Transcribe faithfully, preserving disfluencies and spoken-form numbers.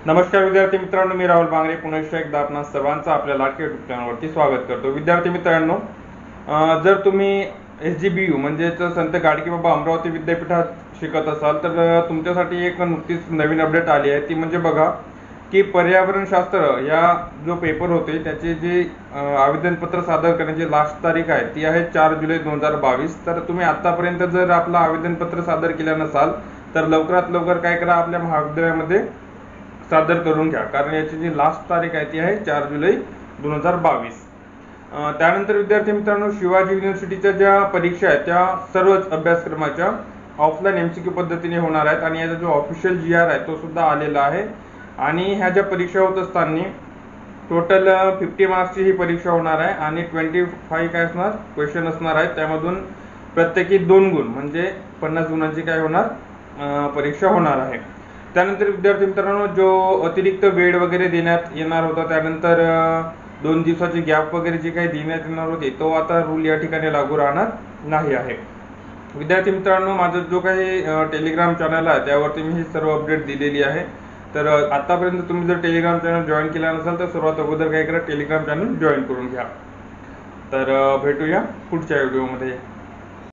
नमस्कार विद्यार्थी मित्रांनो, मी राहुल बांगरे पुन्हा एकदा आपणा सर्वांचं आपल्या लाडक्या युट्यूब चॅनलवरती स्वागत करतो। विद्यार्थी मित्रांनो, जर तुम्ही एस जी बी यू म्हणजेच संत गाडगेबाबा अमरावती विद्यापीठात शिकत असाल तर तुमच्यासाठी एक नुकतीच नवीन अपडेट आली आहे। ती म्हणजे बघा की पर्यावरणशास्त्र या जो पेपर होते त्याचे जे आवेदनपत्र सादर करण्याची लास्ट तारीख आहे ती आहे चार जुलै दोन हजार बावीस। तर तुम्ही आतापर्यंत जर आपलं आवेदनपत्र सादर केलं नसाल तर लवकरात लवकर काय करा, आपल्या महाविद्यालयामध्ये सादर करून घ्या, कारण याची जी लास्ट तारीख आहे ती आहे चार जुलै दोन हजार बावीस। त्यानंतर विद्यार्थी मित्रांनो, शिवाजी युनिव्हर्सिटीच्या ज्या परीक्षा आहेत त्या सर्वच अभ्यासक्रमाच्या ऑफलाईन एम सी क्यू पद्धतीने होणार आहेत आणि याचा जो ऑफिशियल जी आर आहे तो सुद्धा आलेला आहे। आणि ह्या ज्या परीक्षा होत असताना टोटल फिफ्टी मार्क्सची ही परीक्षा होणार आहे आणि ट्वेंटी फाईव्ह काय असणार क्वेश्चन असणार आहेत, त्यामधून प्रत्येकी दोन गुण म्हणजे पन्नास गुणांची काय होणार परीक्षा होणार आहे। त्यानंतर विद्यार्थी मित्रांनो, जो अतिरिक्त वेळ वगैरे देण्यात येणार होता, त्यानंतर दोन दिवसाची गॅप वगैरे जे काही देण्यात येणार होते तो आता रूल या ठिकाणी लागू राहणार नाही आहे। विद्यार्थी मित्रांनो, माझा जो काही टेलिग्राम चॅनल आहे त्यावरती मी ही सर्व अपडेट दिलेली आहे। तर आतापर्यंत तुम्ही जर टेलिग्राम चॅनल जॉईन केला नसाल तर सर्वात अगोदर काय करा, टेलिग्राम चॅनल जॉईन करून घ्या। तर भेटूया पुढच्या व्हिडिओमध्ये।